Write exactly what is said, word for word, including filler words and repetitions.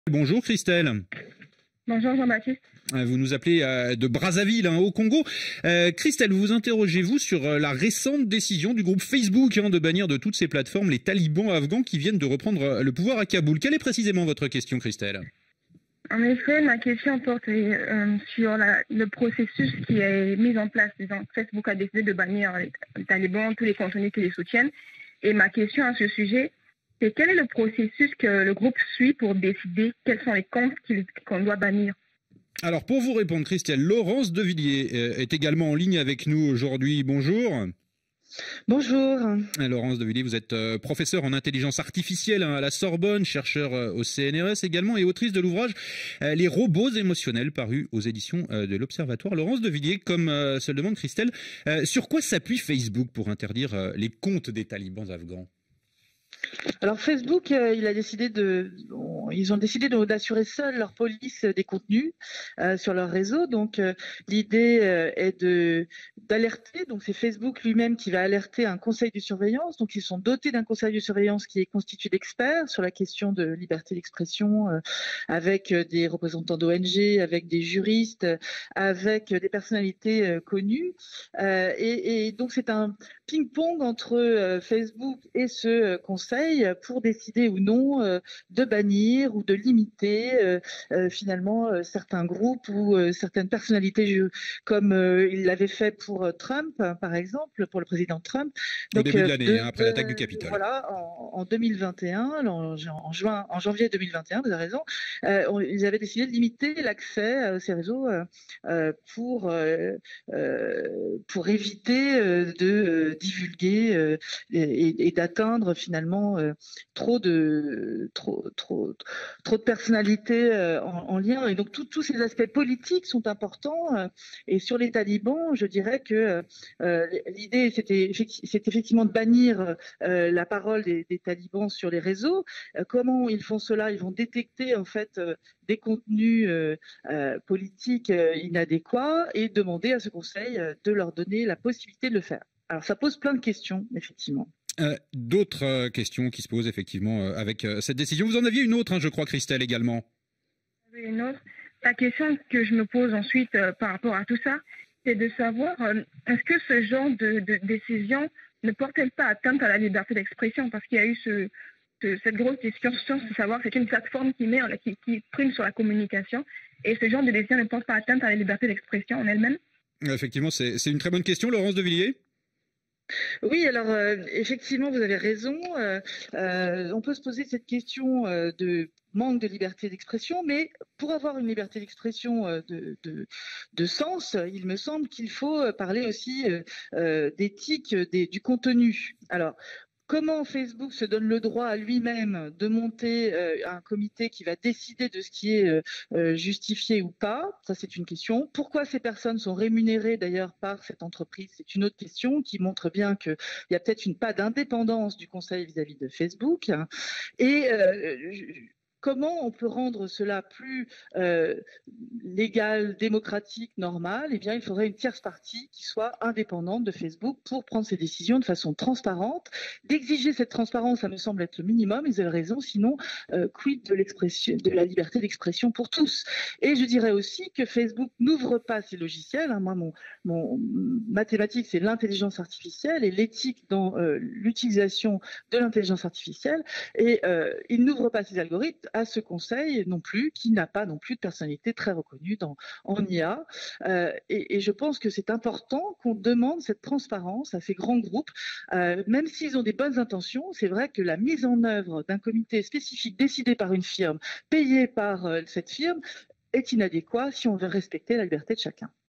Bonjour Christelle. Bonjour Jean-Baptiste. Euh, Vous nous appelez euh, de Brazzaville, hein, au Congo. Euh, Christelle, vous interrogez-vous sur euh, la récente décision du groupe Facebook hein, de bannir de toutes ces plateformes les talibans afghans qui viennent de reprendre euh, le pouvoir à Kaboul. Quelle est précisément votre question, Christelle? En effet, ma question porte euh, sur la- le processus qui est mis en place. Disons, Facebook a décidé de bannir les, les talibans, tous les contenus qui les soutiennent. Et ma question à ce sujet, c'est quel est le processus que le groupe suit pour décider quels sont les comptes qu'il- qu'on doit bannir? Alors pour vous répondre, Christelle, Laurence Devilliers euh, est également en ligne avec nous aujourd'hui. Bonjour. Bonjour. Euh, Laurence Devilliers, vous êtes euh, professeure en intelligence artificielle hein, à la Sorbonne, chercheur euh, au C N R S également et autrice de l'ouvrage euh, Les robots émotionnels paru aux éditions euh, de l'Observatoire. Laurence Devilliers, comme euh, se le demande Christelle, euh, sur quoi s'appuie Facebook pour interdire euh, les comptes des talibans afghans? Alors Facebook, euh, il a décidé de, on- ils ont décidé de- d'assurer seuls leur police des contenus euh, sur leur réseau. Donc euh, l'idée euh, est de d'alerter. Donc c'est Facebook lui-même qui va alerter un conseil de surveillance. Donc ils sont dotés d'un conseil de surveillance qui est constitué d'experts sur la question de liberté d'expression, euh, avec euh, des représentants d'O N G, avec des juristes, euh, avec euh, des personnalités euh, connues. Euh, et, et donc c'est un ping-pong entre euh, Facebook et ce euh, conseil pour décider ou non euh, de bannir ou de limiter euh, euh, finalement euh, certains groupes ou euh, certaines personnalités, je- comme euh, il l'avait fait pour euh, Trump, hein, par exemple, pour le président Trump. Au Donc début de euh, l'année, hein, de, après l'attaque du de- Capitole. voilà, en, en deux mille vingt et un, en, en juin, en janvier deux mille vingt et un, vous avez raison, euh, on- ils avaient décidé de limiter l'accès à ces réseaux euh, euh, pour euh, euh, pour éviter euh, de euh, divulguer euh, et, et d'atteindre finalement euh, trop de trop trop trop de personnalités euh, en, en lien. Et donc tout- tous ces aspects politiques sont importants. euh, et sur les talibans, je dirais que euh, l'idée c'était effecti- c'est effectivement de bannir euh, la parole des, des talibans sur les réseaux. Euh, comment ils font cela? Ils vont détecter en fait euh, des contenus euh, euh, politiques euh, inadéquats et demander à ce conseil euh, de leur donner la possibilité de le faire. Alors ça pose plein de questions, effectivement. Euh, D'autres euh, questions qui se posent effectivement euh, avec euh, cette décision. Vous en aviez une autre, hein, je crois, Christelle, également. Et une autre, la question que je me pose ensuite euh, par rapport à tout ça, c'est de savoir euh, est-ce que ce genre de, de décision ne porte-t-elle pas atteinte à la liberté d'expression? Parce qu'il y a eu ce, ce- cette grosse discussion de savoir que c'est une plateforme qui, met, en- qui, qui prime sur la communication et ce genre de décision ne porte pas atteinte à la liberté d'expression en elle-même. Euh, Effectivement, c'est c'est une très bonne question, Laurence Devilliers. Oui, alors euh, effectivement, vous avez raison. Euh, euh, on peut se poser cette question euh, de manque de liberté d'expression, mais pour avoir une liberté d'expression euh, de, de, de sens, il me semble qu'il faut euh, parler aussi euh, euh, d'éthique euh, des- du contenu. Alors, comment Facebook se donne le droit à lui-même de monter euh, un comité qui va décider de ce qui est euh, euh, justifié ou pas? Ça, c'est une question. Pourquoi ces personnes sont rémunérées d'ailleurs par cette entreprise? C'est une autre question qui montre bien qu'il y a peut-être une pas d'indépendance du conseil vis-à-vis de Facebook. Et euh, comment on peut rendre cela plus euh, légal, démocratique, normal? Eh bien, il faudrait une tierce partie qui soit indépendante de Facebook pour prendre ces décisions de façon transparente. D'exiger cette transparence, ça me semble être le minimum. Ils avaient raison, sinon, euh, quid de l'expression, de la liberté d'expression pour tous? Et je dirais aussi que Facebook n'ouvre pas ses logiciels. Hein. Moi, mon, mon mathématique, c'est l'intelligence artificielle et l'éthique dans euh, l'utilisation de l'intelligence artificielle. Et euh, il n'ouvre pas ses algorithmes à ce conseil non plus, qui n'a pas non plus de personnalité très reconnue dans, en I A. Euh, et, et je pense que c'est important qu'on demande cette transparence à ces grands groupes, euh, même s'ils ont des bonnes intentions. C'est vrai que la mise en œuvre d'un comité spécifique décidé par une firme, payé par euh, cette firme, est inadéquat si on veut respecter la liberté de chacun.